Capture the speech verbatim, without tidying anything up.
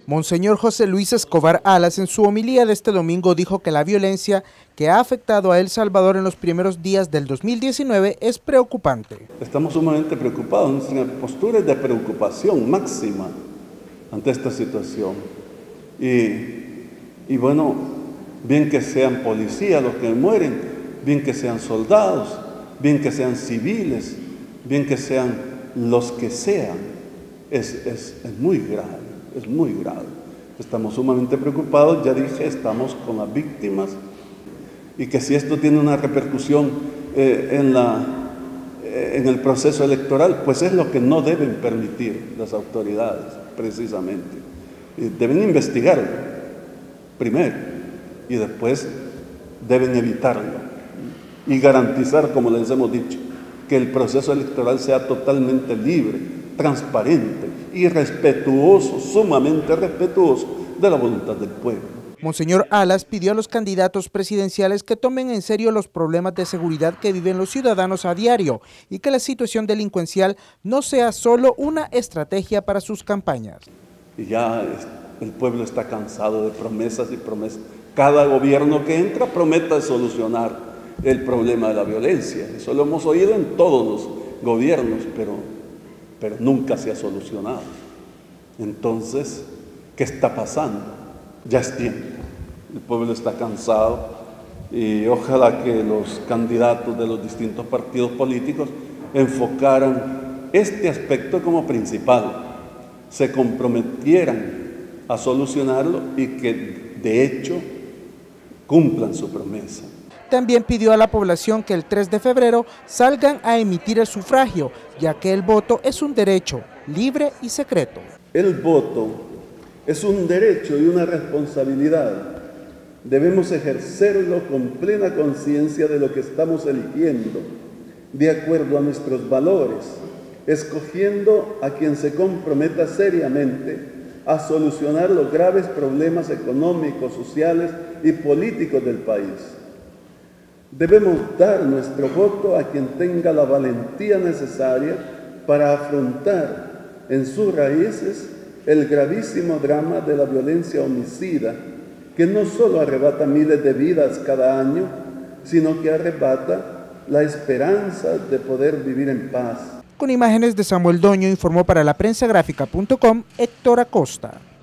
Monseñor José Luis Escobar Alas en su homilía de este domingo dijo que la violencia que ha afectado a El Salvador en los primeros días del dos mil diecinueve es preocupante. Estamos sumamente preocupados, nuestra postura es de preocupación máxima ante esta situación. Y, y bueno, bien que sean policías los que mueren, bien que sean soldados, bien que sean civiles, bien que sean los que sean, es, es, es muy grave. Es muy grave. Estamos sumamente preocupados, ya dije, estamos con las víctimas y que si esto tiene una repercusión eh, en, la, eh, en el proceso electoral, pues es lo que no deben permitir las autoridades, precisamente. Y deben investigarlo, primero, y después deben evitarlo y garantizar, como les hemos dicho, que el proceso electoral sea totalmente libre, transparente y respetuoso, sumamente respetuoso de la voluntad del pueblo. Monseñor Alas pidió a los candidatos presidenciales que tomen en serio los problemas de seguridad que viven los ciudadanos a diario y que la situación delincuencial no sea solo una estrategia para sus campañas. Y ya el pueblo está cansado de promesas y promesas. Cada gobierno que entra promete solucionar el problema de la violencia. Eso lo hemos oído en todos los gobiernos, pero pero nunca se ha solucionado. Entonces, ¿qué está pasando? Ya es tiempo. El pueblo está cansado y ojalá que los candidatos de los distintos partidos políticos enfocaran este aspecto como principal, se comprometieran a solucionarlo y que de hecho cumplan su promesa. También pidió a la población que el tres de febrero salgan a emitir el sufragio, ya que el voto es un derecho libre y secreto. El voto es un derecho y una responsabilidad. Debemos ejercerlo con plena conciencia de lo que estamos eligiendo, de acuerdo a nuestros valores, escogiendo a quien se comprometa seriamente a solucionar los graves problemas económicos, sociales y políticos del país. Debemos dar nuestro voto a quien tenga la valentía necesaria para afrontar en sus raíces el gravísimo drama de la violencia homicida, que no solo arrebata miles de vidas cada año, sino que arrebata la esperanza de poder vivir en paz. Con imágenes de Samuel Doño, informó para la prensa gráfica punto com Héctor Acosta.